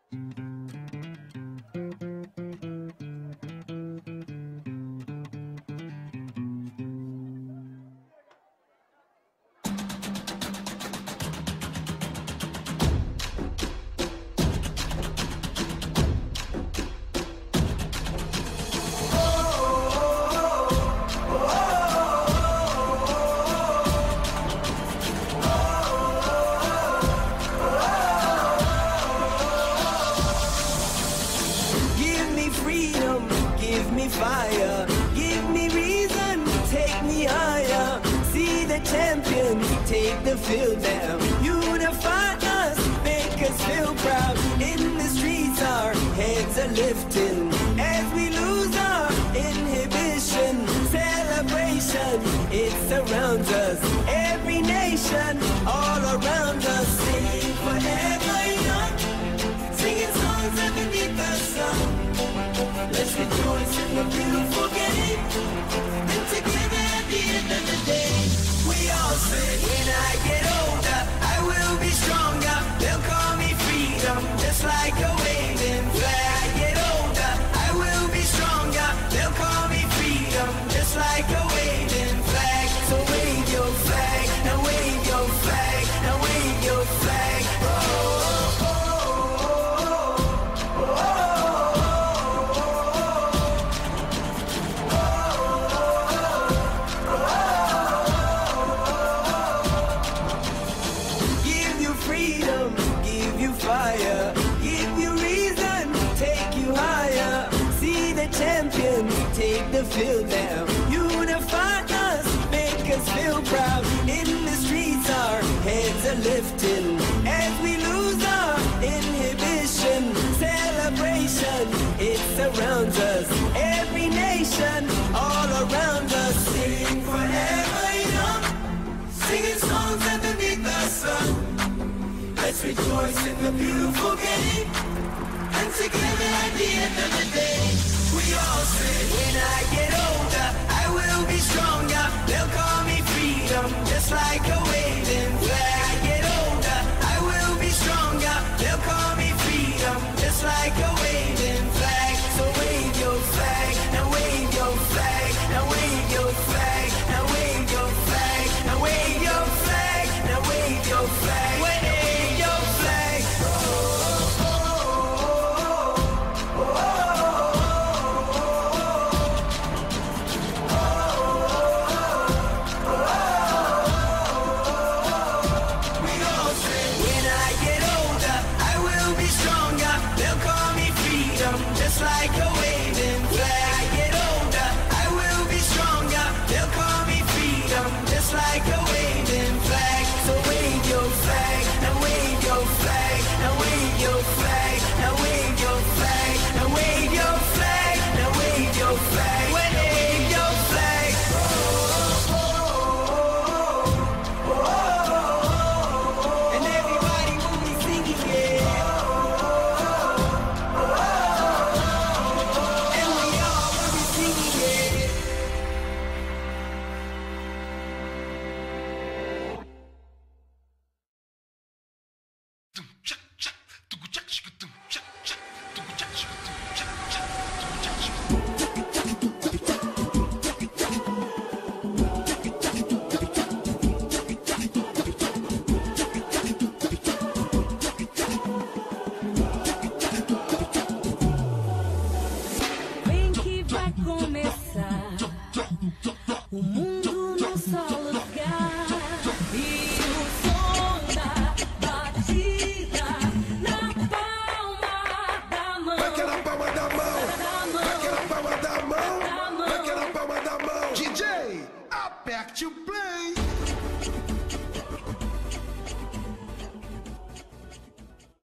Fire, give me reason, take me higher. See the champions, take the field down. Unify us, make us feel proud. In the streets our heads are lifting as we lose our inhibition. Celebration, it surrounds us. Every nation, all around us. Sing forever young, singing songs underneath the sun. Let's rejoice in the beautiful game, and together at the end of the day, we all say, when I get older, I will be stronger. They'll call me freedom, just like a waving flag. I get older, I will be stronger. They'll call me freedom, just like a waving flag. So wave your flag, now wave your flag, now wave your flag. Take the field down, unify us, make us feel proud. In the streets our heads are lifting as we lose our inhibition. Celebration, it surrounds us. Every nation, all around us. Sing forever young, singing songs underneath the sun. Let's rejoice in the beautiful game, and together at the end of the day, we all say, when I get older, I will be stronger. They'll call me freedom, just like a waving flag. I get older, I will be stronger. They'll call me freedom, just like a waving flag. So wave your flag, now wave your flag, now wave your flag, now wave your flag, now wave your flag, now wave your flag, wave your flag. Just like a waving flag. I get older, I will be stronger. They'll call me freedom, just like a waving flag. So wave your flag, now wave your flag, now wave your flag, now wave your flag, now wave your flag, now wave your flag, wave your flag. And everybody will be singing, yeah. O mundo num só lugar e o som da batida na palma da mão. Vai que é na palma da mão, vai que é na palma da mão, vai que é na palma da mão. DJ, aperte o play.